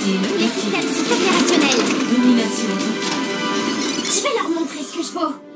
Les systèmes sont opérationnels. Domination totale. Je vais leur montrer ce que je vaux.